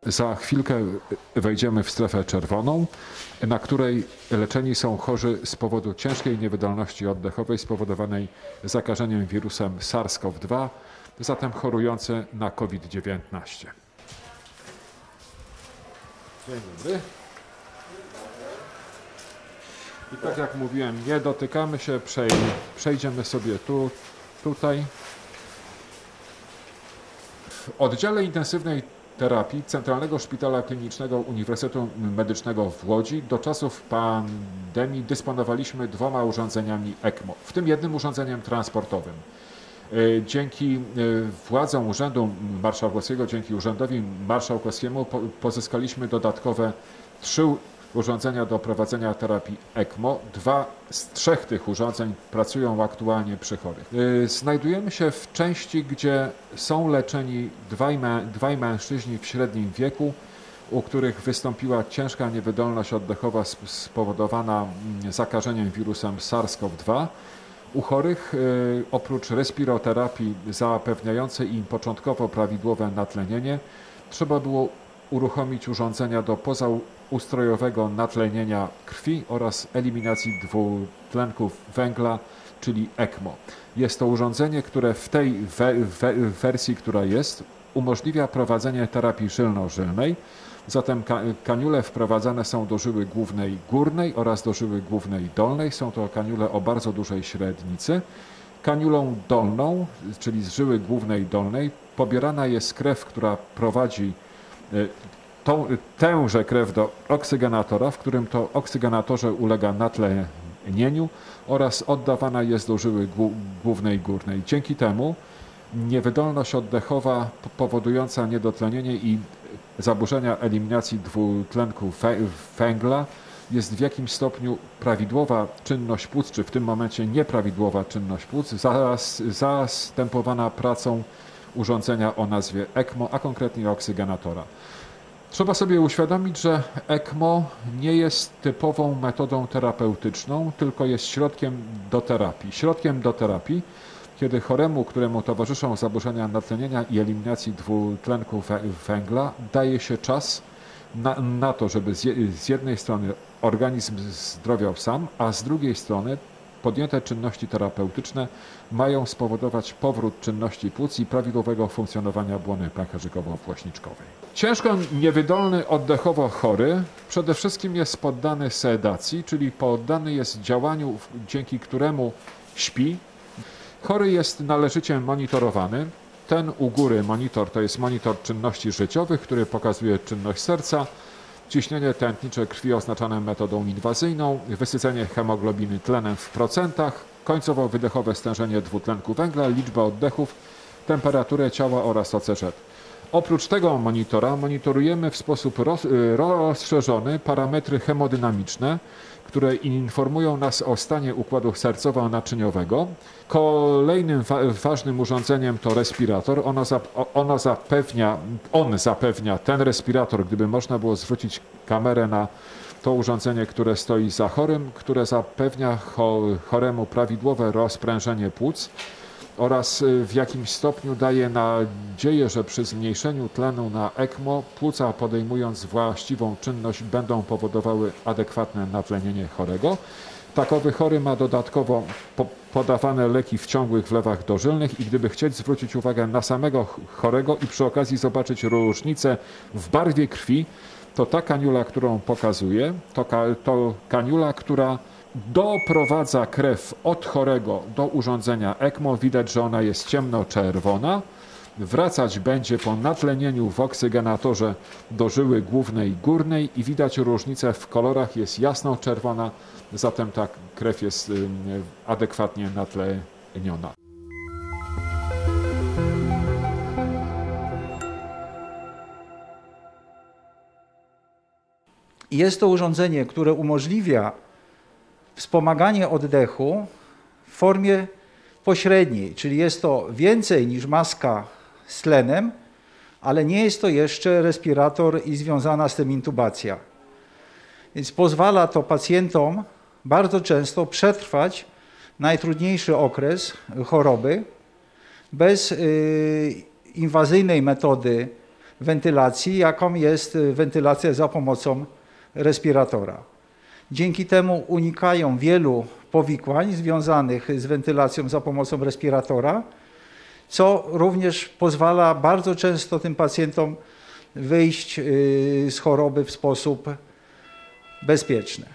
Za chwilkę wejdziemy w strefę czerwoną, na której leczeni są chorzy z powodu ciężkiej niewydolności oddechowej spowodowanej zakażeniem wirusem SARS-CoV-2, zatem chorujący na COVID-19. Dzień dobry. I tak jak mówiłem, nie dotykamy się, przejdziemy sobie tutaj. W oddziale intensywnej terapii Centralnego Szpitala Klinicznego Uniwersytetu Medycznego w Łodzi do czasów pandemii dysponowaliśmy 2 urządzeniami ECMO, w tym jednym urządzeniem transportowym. Dzięki władzom Urzędu Marszałkowskiego, dzięki Urzędowi Marszałkowskiemu pozyskaliśmy dodatkowe 3 urządzenia do prowadzenia terapii ECMO. 2 z 3 tych urządzeń pracują aktualnie przy chorych. Znajdujemy się w części, gdzie są leczeni dwaj mężczyźni w średnim wieku, u których wystąpiła ciężka niewydolność oddechowa spowodowana zakażeniem wirusem SARS-CoV-2. U chorych oprócz respiroterapii zapewniającej im początkowo prawidłowe natlenienie trzeba było uruchomić urządzenia do pozaustrojowego natlenienia krwi oraz eliminacji dwutlenków węgla, czyli ECMO. Jest to urządzenie, które w tej wersji, która jest, umożliwia prowadzenie terapii żylno-żylnej. Zatem kaniule wprowadzane są do żyły głównej górnej oraz do żyły głównej dolnej. Są to kaniule o bardzo dużej średnicy. Kaniulą dolną, czyli z żyły głównej dolnej, pobierana jest krew, która prowadzi tęże krew do oksygenatora, w którym to oksygenatorze ulega natlenieniu oraz oddawana jest do żyły głównej górnej. Dzięki temu niewydolność oddechowa powodująca niedotlenienie i zaburzenia eliminacji dwutlenku węgla jest w jakimś stopniu prawidłowa czynność płuc, czy w tym momencie nieprawidłowa czynność płuc, zastępowana pracą urządzenia o nazwie ECMO, a konkretnie oksygenatora. Trzeba sobie uświadomić, że ECMO nie jest typową metodą terapeutyczną, tylko jest środkiem do terapii. Środkiem do terapii, kiedy choremu, któremu towarzyszą zaburzenia natlenienia i eliminacji dwutlenku węgla, daje się czas na to, żeby z jednej strony organizm zdrowiał sam, a z drugiej strony podjęte czynności terapeutyczne mają spowodować powrót czynności płuc i prawidłowego funkcjonowania błony pęcherzykowo-płośniczkowej. Ciężko niewydolny oddechowo chory przede wszystkim jest poddany sedacji, czyli poddany jest działaniu, dzięki któremu śpi. Chory jest należycie monitorowany. Ten u góry monitor to jest monitor czynności życiowych, który pokazuje czynność serca, ciśnienie tętnicze krwi oznaczane metodą inwazyjną, wysycenie hemoglobiny tlenem w procentach, końcowo-wydechowe stężenie dwutlenku węgla, liczba oddechów, temperaturę ciała oraz OCZ. Oprócz tego monitora monitorujemy w sposób rozszerzony parametry hemodynamiczne, które informują nas o stanie układu sercowo-naczyniowego. Kolejnym ważnym urządzeniem to respirator. On zapewnia ten respirator, gdyby można było zwrócić kamerę na to urządzenie, które stoi za chorym, które zapewnia choremu prawidłowe rozprężenie płuc oraz w jakimś stopniu daje nadzieję, że przy zmniejszeniu tlenu na ECMO płuca, podejmując właściwą czynność, będą powodowały adekwatne natlenienie chorego. Takowy chory ma dodatkowo podawane leki w ciągłych wlewach dożylnych i gdyby chcieć zwrócić uwagę na samego chorego i przy okazji zobaczyć różnicę w barwie krwi, to ta kaniula, którą pokazuję, to kaniula, która doprowadza krew od chorego do urządzenia ECMO. Widać, że ona jest ciemnoczerwona. Wracać będzie po natlenieniu w oksygenatorze do żyły głównej górnej i widać różnicę w kolorach, jest jasno-czerwona, zatem ta krew jest adekwatnie natleniona. Jest to urządzenie, które umożliwia wspomaganie oddechu w formie pośredniej, czyli jest to więcej niż maska z tlenem, ale nie jest to jeszcze respirator i związana z tym intubacja. Więc pozwala to pacjentom bardzo często przetrwać najtrudniejszy okres choroby bez inwazyjnej metody wentylacji, jaką jest wentylacja za pomocą respiratora. Dzięki temu unikają wielu powikłań związanych z wentylacją za pomocą respiratora, co również pozwala bardzo często tym pacjentom wyjść z choroby w sposób bezpieczny.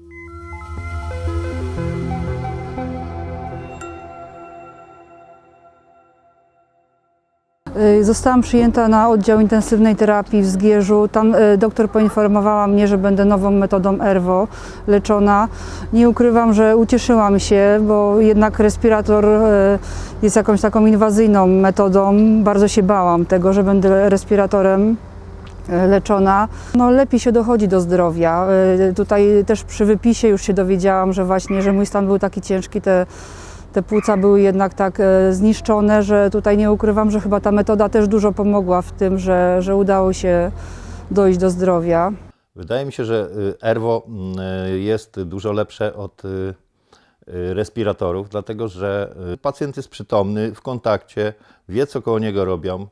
Zostałam przyjęta na oddział intensywnej terapii w Zgierzu. Tam doktor poinformowała mnie, że będę nową metodą ERWO leczona. Nie ukrywam, że ucieszyłam się, bo jednak respirator jest jakąś taką inwazyjną metodą. Bardzo się bałam tego, że będę respiratorem leczona. No, lepiej się dochodzi do zdrowia. Tutaj też przy wypisie już się dowiedziałam, że właśnie, że mój stan był taki ciężki, te płuca były jednak tak zniszczone, że tutaj nie ukrywam, że chyba ta metoda też dużo pomogła w tym, że udało się dojść do zdrowia. Wydaje mi się, że ERWO jest dużo lepsze od respiratorów, dlatego że pacjent jest przytomny, w kontakcie, wie co koło niego robią,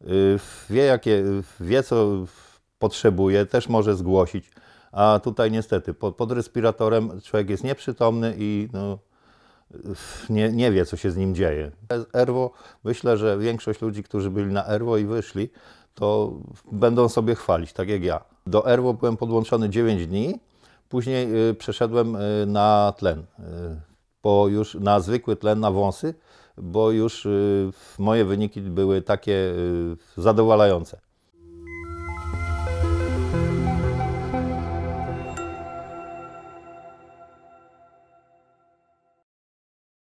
wie co potrzebuje, też może zgłosić, a tutaj niestety pod respiratorem człowiek jest nieprzytomny i nie wie, co się z nim dzieje. ERWO, myślę, że większość ludzi, którzy byli na ERWO i wyszli, to będą sobie chwalić, tak jak ja. Do ERWO byłem podłączony 9 dni, później przeszedłem na tlen, już na zwykły tlen, na wąsy, bo już moje wyniki były takie zadowalające.